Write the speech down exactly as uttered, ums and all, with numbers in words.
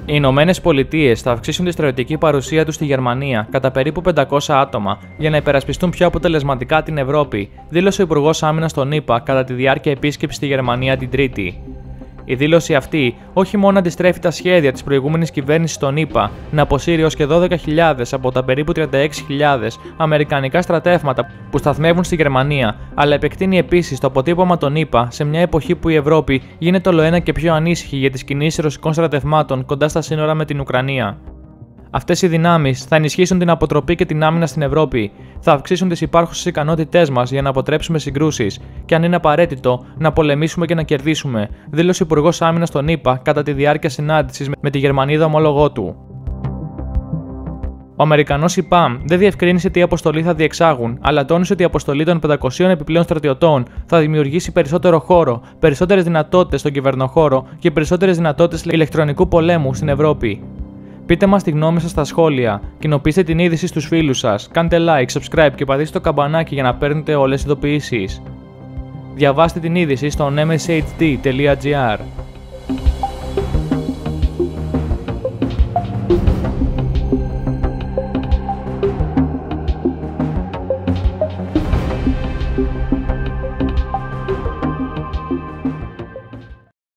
Οι Ηνωμένες Πολιτείες θα αυξήσουν τη στρατιωτική παρουσία τους στη Γερμανία κατά περίπου πεντακόσια άτομα για να υπερασπιστούν πιο αποτελεσματικά την Ευρώπη, δήλωσε ο Υπουργός Άμυνας των ΗΠΑ κατά τη διάρκεια επίσκεψης στη Γερμανία την Τρίτη. Η δήλωση αυτή όχι μόνο αντιστρέφει τα σχέδια της προηγούμενης κυβέρνησης των ΗΠΑ να αποσύρει ως και δώδεκα χιλιάδες από τα περίπου τριάντα έξι χιλιάδες αμερικανικά στρατεύματα που σταθμεύουν στη Γερμανία, αλλά επεκτείνει επίσης το αποτύπωμα των ΗΠΑ σε μια εποχή που η Ευρώπη γίνεται όλο ένα και πιο ανήσυχη για τις κινήσεις ρωσικών στρατευμάτων κοντά στα σύνορα με την Ουκρανία. Αυτές οι δυνάμεις θα ενισχύσουν την αποτροπή και την άμυνα στην Ευρώπη, θα αυξήσουν τις υπάρχουσες ικανότητές μας για να αποτρέψουμε συγκρούσεις και, αν είναι απαραίτητο, να πολεμήσουμε και να κερδίσουμε, δήλωσε ο Υπουργός Άμυνας των ΗΠΑ κατά τη διάρκεια συνάντησης με τη Γερμανίδα ομόλογό του. Ο Αμερικανός ΙΠΑΜ δεν διευκρίνησε τι αποστολή θα διεξάγουν, αλλά τόνισε ότι η αποστολή των πεντακοσίων επιπλέον στρατιωτών θα δημιουργήσει περισσότερο χώρο, περισσότερες δυνατότητες στον κυβερνοχώρο και περισσότερες δυνατότητες ηλεκτρονικού πολέμου στην Ευρώπη. Πείτε μας τη γνώμη σας στα σχόλια, κοινοποιήστε την είδηση στους φίλους σας, κάντε like, subscribe και πατήστε το καμπανάκι για να παίρνετε όλες τις ειδοποιήσεις. Διαβάστε την είδηση στο εμ ες έιτς ντι τελεία τζι άρ.